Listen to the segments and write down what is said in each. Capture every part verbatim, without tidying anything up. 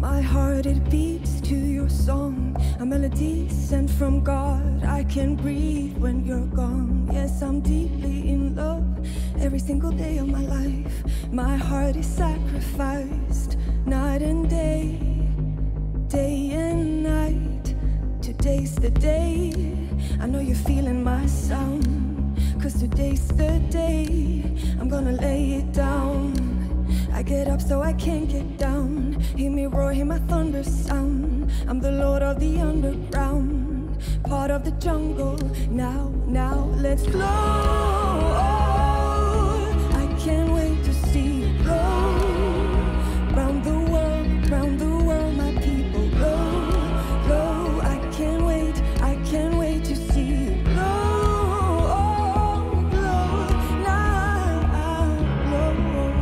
My heart, it beats to your song, a melody sent from God. I can breathe when you're gone. Yes, I'm deeply in love every single day of my life. My heart is sacrificed night and day, day and night. Today's the day. I know you're feeling my sound, 'cause today's the day. I'm gonna lay it down. I get up so I can't get down. Hear me roar, hear my thunder sound. I'm the Lord of the underground, part of the jungle. Now, now, let's glow. I can't wait to see you glow. Round the world, round the world, my people glow, glow. I can't wait, I can't wait to see you glow, glow, now, glow.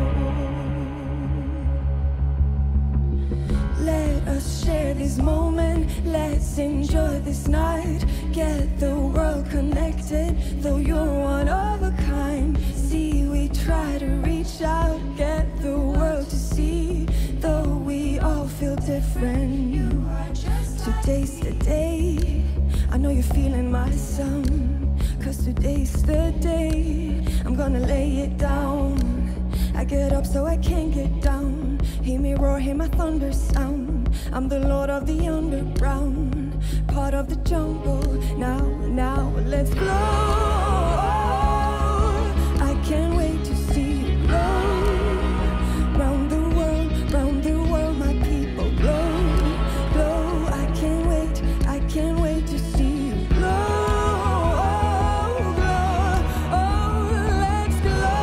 Let us share this moment, let's enjoy this night. Get the world connected, though you're one of a kind. See, we try to reach out, get the world to see, though we all feel different. Today's the day. I know you're feeling my sound, 'cause today's the day. I'm gonna lay it down. I get up so I can't get down. Hear me roar, hear my thunder sound. I'm the Lord of the underground, part of the jungle. Now, now, let's glow. I can't wait to see you glow. Round the world, round the world, my people glow, glow. I can't wait, I can't wait to see you glow, glow. Oh, let's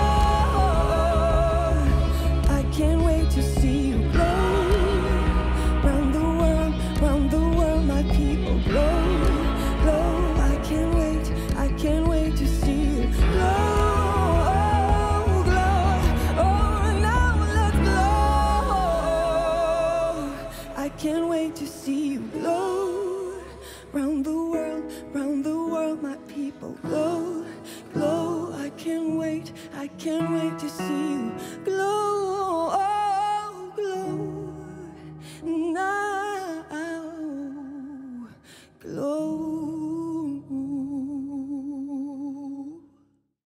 glow. I can't wait to see you glow. Round the world, round the world, my people glow, glow. I can't wait, I can't wait to see you glow, glow. Oh, now let's glow. I can't wait to see you glow. Round the world, round the world, my people glow, glow. I can't wait, I can't wait to see you